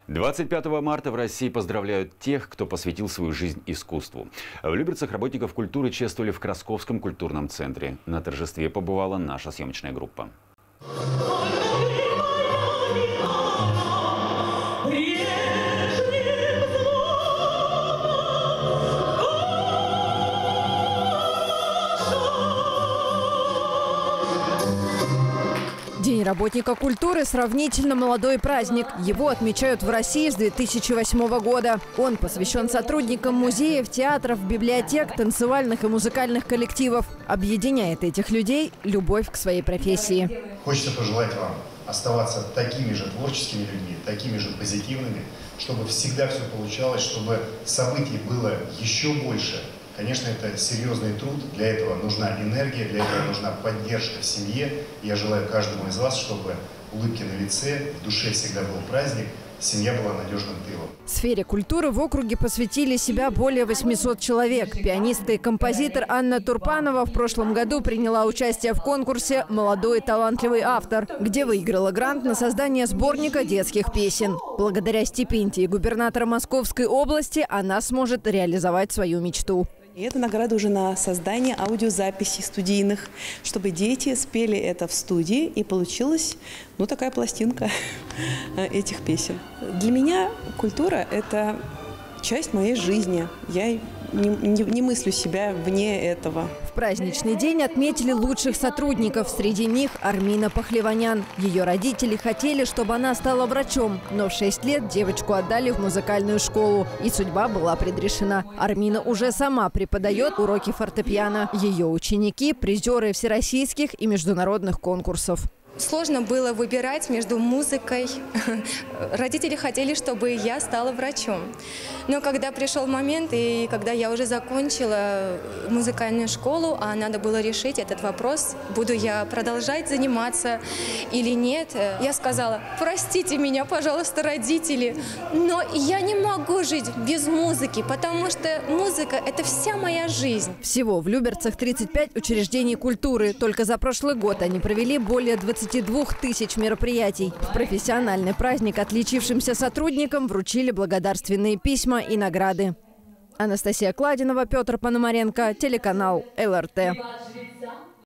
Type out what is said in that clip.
25 марта в России поздравляют тех, кто посвятил свою жизнь искусству. В Люберцах работников культуры чествовали в Красковском культурном центре. На торжестве побывала наша съемочная группа. День работника культуры – сравнительно молодой праздник. Его отмечают в России с 2008 года. Он посвящен сотрудникам музеев, театров, библиотек, танцевальных и музыкальных коллективов. Объединяет этих людей любовь к своей профессии. Хочется пожелать вам оставаться такими же творческими людьми, такими же позитивными, чтобы всегда все получалось, чтобы событий было еще больше. Конечно, это серьезный труд, для этого нужна энергия, для этого нужна поддержка в семье. Я желаю каждому из вас, чтобы улыбки на лице, в душе всегда был праздник, семья была надежным тылом. В сфере культуры в округе посвятили себя более 800 человек. Пианистка и композитор Анна Турпанова в прошлом году приняла участие в конкурсе «Молодой талантливый автор», где выиграла грант на создание сборника детских песен. Благодаря стипендии губернатора Московской области она сможет реализовать свою мечту. И это награда уже на создание аудиозаписей студийных, чтобы дети спели это в студии, и получилась, такая пластинка этих песен. Для меня культура – это часть моей жизни. Я не мыслю себя вне этого. В праздничный день отметили лучших сотрудников. Среди них Армина Пахлеванян. Ее родители хотели, чтобы она стала врачом. Но в 6 лет девочку отдали в музыкальную школу. И судьба была предрешена. Армина уже сама преподает уроки фортепиано. Ее ученики – призеры всероссийских и международных конкурсов. Сложно было выбирать между музыкой. Родители хотели, чтобы я стала врачом. Но когда пришел момент, и когда я уже закончила музыкальную школу, а надо было решить этот вопрос, буду я продолжать заниматься или нет, я сказала: простите меня, пожалуйста, родители, но я не могу жить без музыки, потому что музыка – это вся моя жизнь. Всего в Люберцах 35 учреждений культуры. Только за прошлый год они провели более 22 тысяч мероприятий. В профессиональный праздник отличившимся сотрудникам вручили благодарственные письма и награды. Анастасия Кладинова, Петр Пономаренко, телеканал ЛРТ.